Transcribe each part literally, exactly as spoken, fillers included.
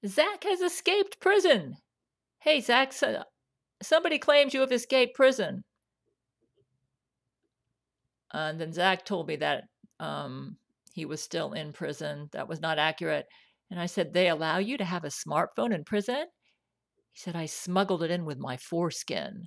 Zack has escaped prison. Hey, Zack, so- somebody claims you have escaped prison. And then Zack told me that um, he was still in prison. That was not accurate. And I said, they allow you to have a smartphone in prison? He said, I smuggled it in with my foreskin.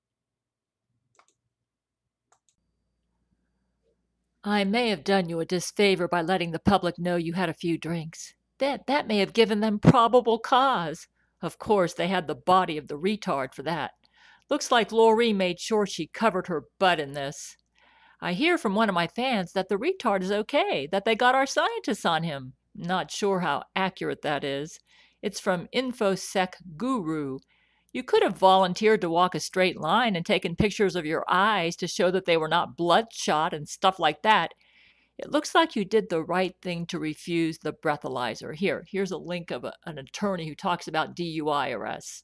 I may have done you a disfavor by letting the public know you had a few drinks. That, that may have given them probable cause. Of course, they had the body of the retard for that. Looks like Loree made sure she covered her butt in this. I hear from one of my fans that the retard is okay, that they got our scientists on him. Not sure how accurate that is. It's from InfoSec Guru. You could have volunteered to walk a straight line and taken pictures of your eyes to show that they were not bloodshot and stuff like that. It looks like you did the right thing to refuse the breathalyzer. Here, here's a link of a, an attorney who talks about D U I arrests.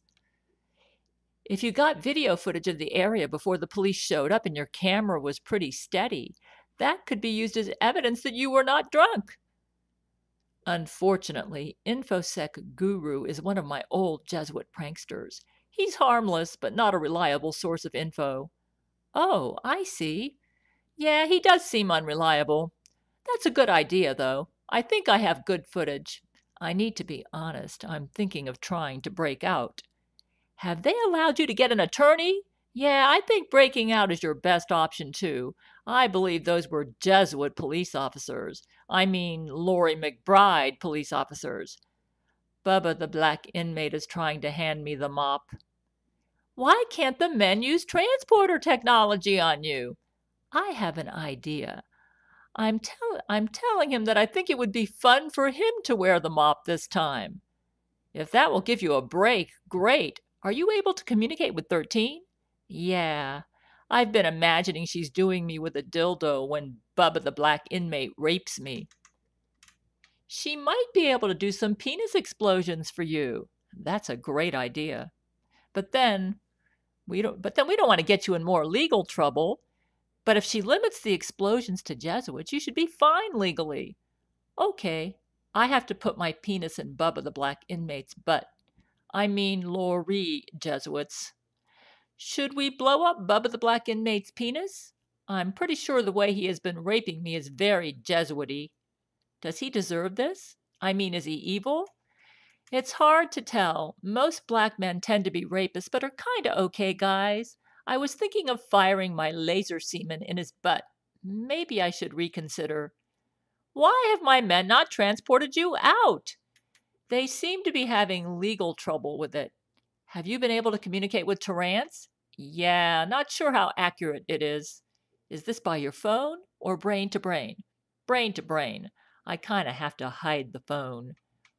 If you got video footage of the area before the police showed up and your camera was pretty steady, that could be used as evidence that you were not drunk. Unfortunately, InfoSec Guru is one of my old Jesuit pranksters. He's harmless, but not a reliable source of info. Oh, I see. Yeah, he does seem unreliable. That's a good idea, though. I think I have good footage. I need to be honest. I'm thinking of trying to break out. Have they allowed you to get an attorney? Yeah, I think breaking out is your best option, too. I believe those were Jesuit police officers. I mean, Loree McBride police officers. Bubba the black inmate is trying to hand me the mop. Why can't the men use transporter technology on you? I have an idea. I'm, tell I'm telling him that I think it would be fun for him to wear the mop this time. If that will give you a break, great. Are you able to communicate with thirteen? Yeah. I've been imagining she's doing me with a dildo when Bubba the black inmate rapes me. She might be able to do some penis explosions for you. That's a great idea. But then we don't but then we don't want to get you in more legal trouble. But if she limits the explosions to Jesuits, you should be fine legally. Okay. I have to put my penis in Bubba the black inmate's butt. I mean Loree Jesuits. Should we blow up Bubba the black inmate's penis? I'm pretty sure the way he has been raping me is very Jesuity. Does he deserve this? I mean, is he evil? It's hard to tell. Most black men tend to be rapists, but are kinda okay guys. I was thinking of firing my laser semen in his butt. Maybe I should reconsider. Why have my men not transported you out? They seem to be having legal trouble with it. Have you been able to communicate with Terrance? Yeah, not sure how accurate it is. Is this by your phone or brain to brain? Brain to brain. I kind of have to hide the phone.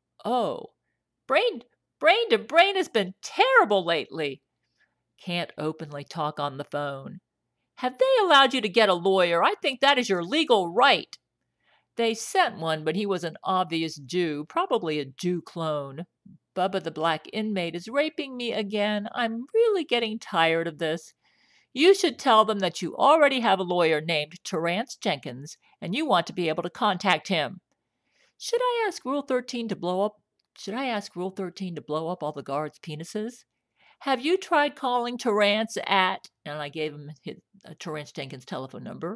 Oh, brain, brain to brain has been terrible lately. Can't openly talk on the phone. Have they allowed you to get a lawyer? I think that is your legal right. They sent one, but he was an obvious Jew, probably a Jew clone. Bubba the black inmate is raping me again. I'm really getting tired of this. You should tell them that you already have a lawyer named Terrance Jenkins, and you want to be able to contact him. Should I ask Rule thirteen to blow up? Should I ask Rule thirteen to blow up all the guards' penises? Have you tried calling Terrance at? And I gave him his, uh, Terrance Jenkins' telephone number.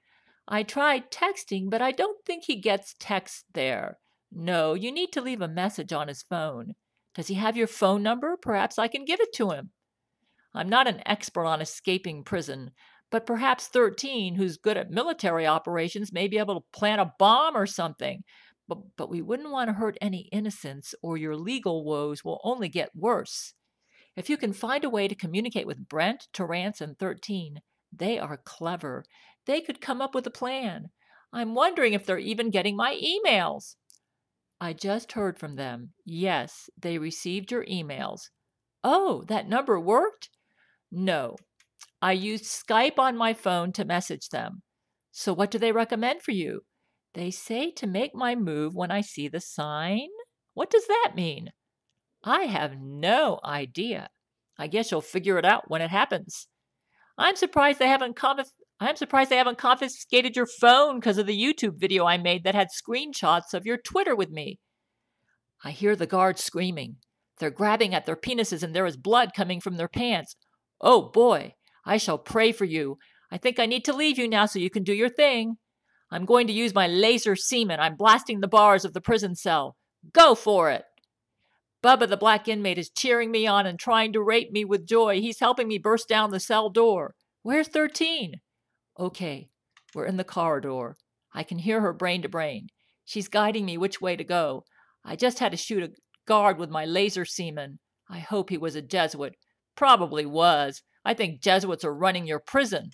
I tried texting, but I don't think he gets text there. No, you need to leave a message on his phone. Does he have your phone number? Perhaps I can give it to him. I'm not an expert on escaping prison, but perhaps thirteen, who's good at military operations, may be able to plant a bomb or something. But, but we wouldn't want to hurt any innocents, or your legal woes will only get worse. If you can find a way to communicate with Brent, Terrance, and thirteen, they are clever. They could come up with a plan. I'm wondering if they're even getting my emails. I just heard from them. Yes, they received your emails. Oh, that number worked? No. I used Skype on my phone to message them. So what do they recommend for you? They say to make my move when I see the sign. What does that mean? I have no idea. I guess you'll figure it out when it happens. I'm surprised they haven't confis- I'm surprised they haven't confiscated your phone because of the YouTube video I made that had screenshots of your Twitter with me. I hear the guards screaming. They're grabbing at their penises and there is blood coming from their pants. Oh boy, I shall pray for you. I think I need to leave you now so you can do your thing. I'm going to use my laser semen. I'm blasting the bars of the prison cell. Go for it. Bubba, the black inmate, is cheering me on and trying to rape me with joy. He's helping me burst down the cell door. Where's thirteen? Okay, we're in the corridor. I can hear her brain to brain. She's guiding me which way to go. I just had to shoot a guard with my laser semen. I hope he was a Jesuit. Probably was. I think Jesuits are running your prison.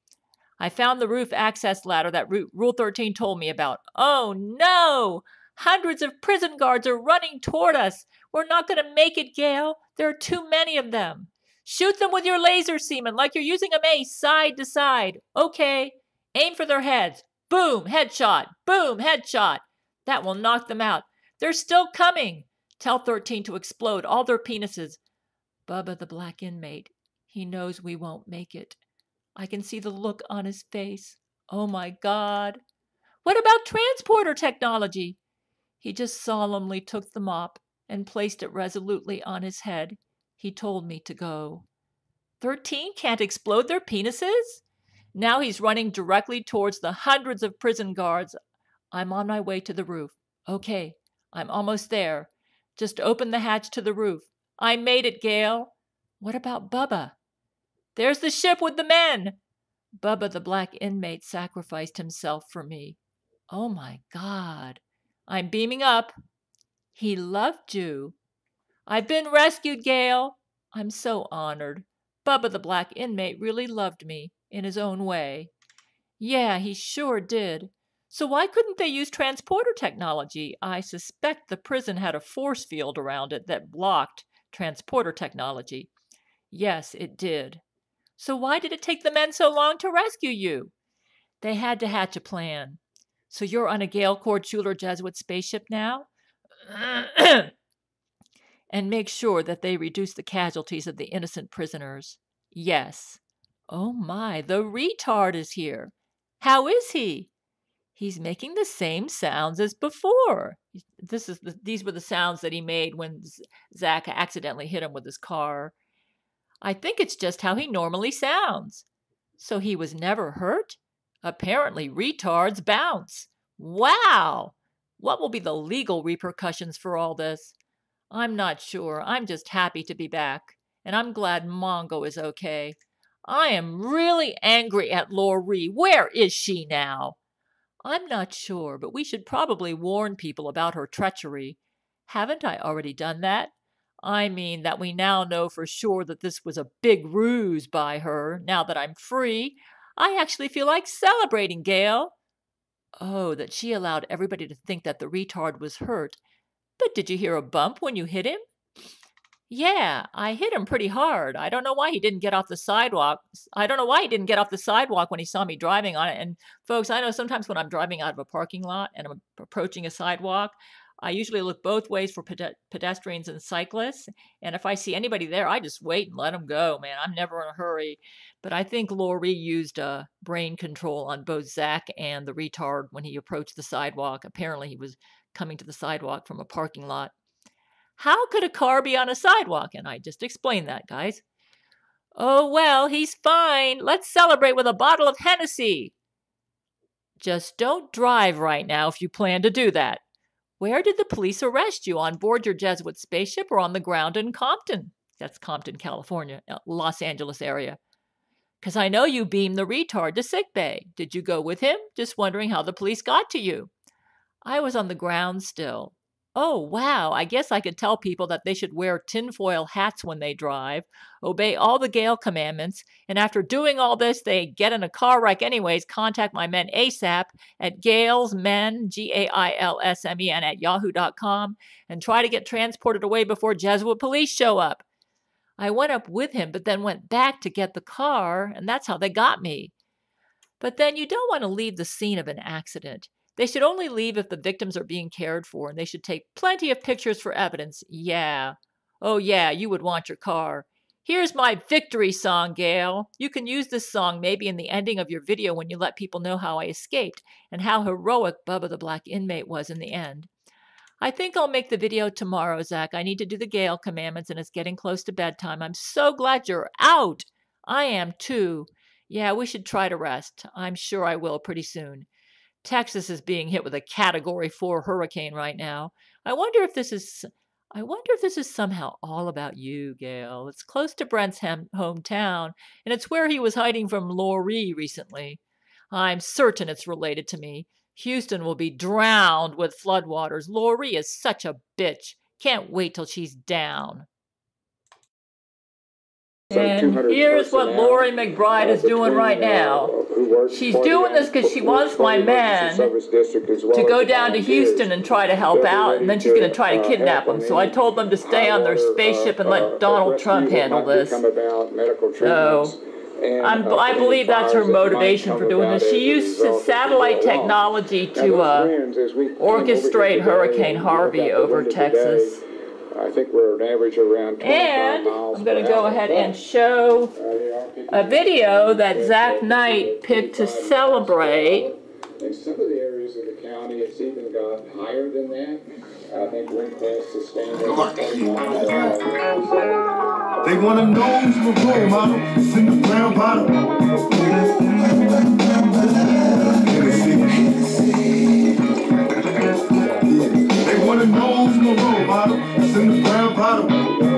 I found the roof access ladder that Rule thirteen told me about. Oh no! Hundreds of prison guards are running toward us. We're not going to make it, Gail. There are too many of them. Shoot them with your laser semen like you're using a mace side to side. Okay. Aim for their heads. Boom, headshot. Boom, headshot. That will knock them out. They're still coming. Tell thirteen to explode all their penises. Bubba, the black inmate, he knows we won't make it. I can see the look on his face. Oh my God. What about transporter technology? He just solemnly took the mop and placed it resolutely on his head. He told me to go. Thirteen can't explode their penises? Now he's running directly towards the hundreds of prison guards. I'm on my way to the roof. Okay, I'm almost there. Just open the hatch to the roof. I made it, Gail. What about Bubba? There's the ship with the men. Bubba, the black inmate, sacrificed himself for me. Oh my God. I'm beaming up. He loved you. I've been rescued, Gail. I'm so honored. Bubba, the black inmate, really loved me in his own way. Yeah, he sure did. So why couldn't they use transporter technology? I suspect the prison had a force field around it that blocked transporter technology. Yes, it did. So why did it take the men so long to rescue you? They had to hatch a plan. So you're on a Gail Cord Schuler Jesuit spaceship now? And make sure that they reduce the casualties of the innocent prisoners. Yes. Oh my, the retard is here. How is he? He's making the same sounds as before. This is the, these were the sounds that he made when Zack accidentally hit him with his car. I think it's just how he normally sounds. So he was never hurt? Apparently retards bounce. Wow! What will be the legal repercussions for all this? I'm not sure. I'm just happy to be back. And I'm glad Mongo is okay. I am really angry at Loree. Where is she now? I'm not sure, but we should probably warn people about her treachery. Haven't I already done that? I mean that we now know for sure that this was a big ruse by her. Now that I'm free, I actually feel like celebrating, Gail. Oh, that she allowed everybody to think that the retard was hurt. But did you hear a bump when you hit him? Yeah, I hit him pretty hard. I don't know why he didn't get off the sidewalk. I don't know why he didn't get off the sidewalk when he saw me driving on it. And folks, I know sometimes when I'm driving out of a parking lot and I'm approaching a sidewalk, I usually look both ways for ped- pedestrians and cyclists. And if I see anybody there, I just wait and let them go, man. I'm never in a hurry. But I think Loree used uh, brain control on both Zack and the retard when he approached the sidewalk. Apparently he was coming to the sidewalk from a parking lot. How could a car be on a sidewalk? And I just explained that, guys. Oh, well, he's fine. Let's celebrate with a bottle of Hennessy. Just don't drive right now if you plan to do that. Where did the police arrest you? On board your Jesuit spaceship or on the ground in Compton? That's Compton, California, Los Angeles area. Because I know you beamed the retard to sickbay. Did you go with him? Just wondering how the police got to you. I was on the ground still. Oh, wow, I guess I could tell people that they should wear tinfoil hats when they drive, obey all the Gail commandments, and after doing all this, they get in a car wreck anyways, contact my men ASAP at gailsmen, G A I L S M E N, at yahoo dot com, and try to get transported away before Jesuit police show up. I went up with him, but then went back to get the car, and that's how they got me. But then you don't want to leave the scene of an accident. They should only leave if the victims are being cared for, and they should take plenty of pictures for evidence. Yeah. Oh, yeah, you would want your car. Here's my victory song, Gail. You can use this song maybe in the ending of your video when you let people know how I escaped and how heroic Bubba the Black Inmate was in the end. I think I'll make the video tomorrow, Zack. I need to do the Gail commandments, and it's getting close to bedtime. I'm so glad you're out. I am too. Yeah, we should try to rest. I'm sure I will pretty soon. Texas is being hit with a Category four hurricane right now. I wonder if this is... I wonder if this is somehow all about you, Gail. It's close to Brent's hometown, and it's where he was hiding from Loree recently. I'm certain it's related to me. Houston will be drowned with floodwaters. Loree is such a bitch. Can't wait till she's down. And here's what Loree McBride is doing right now. She's doing this because she wants my men to go down to Houston and try to help out, and then she's going to try to kidnap them. So I told them to stay on their spaceship and let Donald Trump handle this. So I'm, I believe that's her motivation for doing this. She used satellite technology to uh, orchestrate Hurricane Harvey over Texas. I think we're an average around and I'm going to go ahead and show a video that Zack Knight picked to celebrate. In some of the areas of the county, it's even got higher than that. I think wind class sustained. They want to know who's the role model. It's in the brown bottle. They want to know who's the role model. It's in the brown bottle.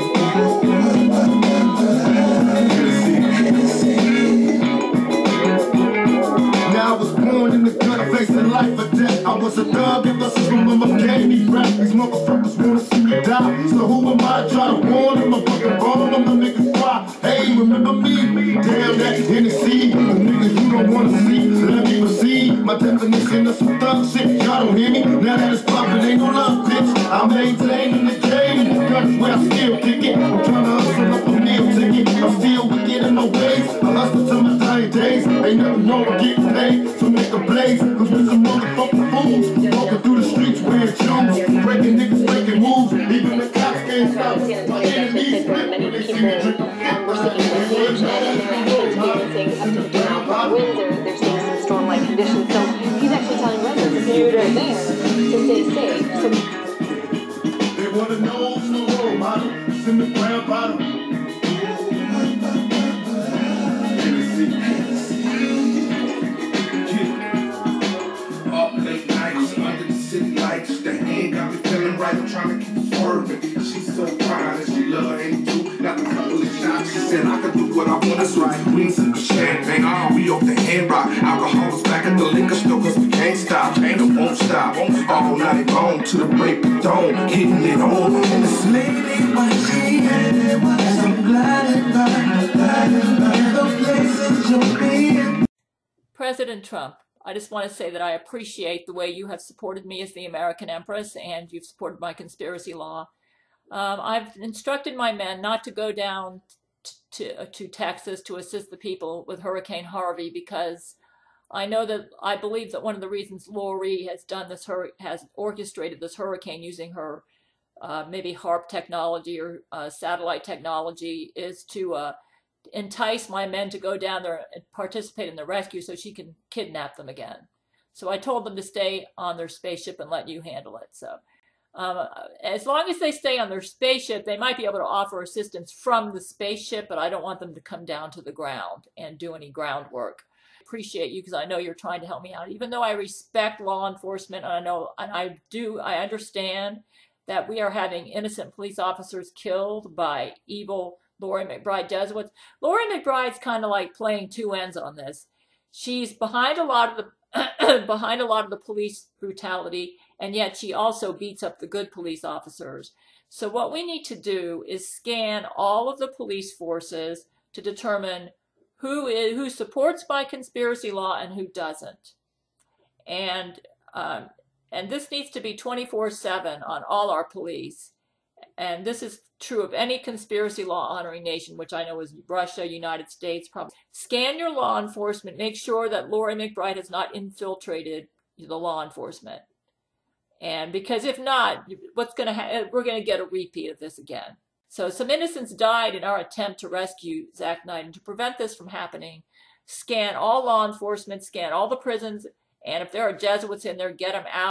Now I was born in the gutter, facing life or death. I was a thug, and this is from my candy rap. These motherfuckers wanna see me die. So who am I to try to warn them? I'm fucking wrong, I'm the niggas cry. Hey, remember me? Damn that Hennessy, the niggas you don't wanna see. Let me proceed. My definition of some thug shit. Y'all don't hear me? Now that it's poppin', ain't no love, bitch. I'm maintaining the game. The guns where I still kick it. I'm trying to hustle up a meal ticket. I'm still wicked in my ways. I hustle till my dying days. Ain't nothing wrong with getting paid. So make a blaze. Cause we're some motherfucking fools. Walking through the streets wearing shoes. Breaking niggas, breaking moves. Even the cops can't stop us. My enemies flip when they see me drinking. We're seeing footage and they're experiencing up to fifty mile per hour winds. They're, they're seeing some storm-like conditions. So he's actually telling residents if they're there to stay safe. So they want to know who's the role model. It's in the brown bottle. Up late nights under the city lights. The hand got me feeling right. I'm trying to keep swerving. She's so fine and she love ain't too. Got a couple of shots. She said I can do what I want. That's right. We ain't sipping champagne. Oh, we off the hand rock. Alcohol's back at the liquor store cause we can't stop. Ain't it won't stop. All night long to the break of dawn. Hitting it on. And it's lady what she had. I'm glad and glad. Glad and glad. The places you'll be in. President Trump, I just want to say that I appreciate the way you have supported me as the American Empress, and you've supported my conspiracy law. Um, I've instructed my men not to go down to, uh, to Texas to assist the people with Hurricane Harvey, because I know that I believe that one of the reasons Loree has done this, has orchestrated this hurricane using her uh, maybe HARP technology or uh, satellite technology is to uh, entice my men to go down there and participate in the rescue so she can kidnap them again. So I told them to stay on their spaceship and let you handle it. So um, as long as they stay on their spaceship, they might be able to offer assistance from the spaceship, but I don't want them to come down to the ground and do any groundwork. I appreciate you because I know you're trying to help me out. Even though I respect law enforcement, and I know, and I do, I understand that we are having innocent police officers killed by evil Loree McBride Jesuits. Loree McBride's kind of like playing two ends on this. She's behind a lot of the behind a lot of the police brutality, and yet she also beats up the good police officers. So what we need to do is scan all of the police forces to determine who is who supports my conspiracy law and who doesn't. And um, and this needs to be twenty-four seven on all our police. And this is true of any conspiracy law honoring nation, which I know is Russia, United States, probably. Scan your law enforcement. Make sure that Loree McBride has not infiltrated the law enforcement. And because if not, what's going to happen? We're going to get a repeat of this again. So some innocents died in our attempt to rescue Zack Knight. And to prevent this from happening, scan all law enforcement, scan all the prisons, and if there are Jesuits in there, get them out.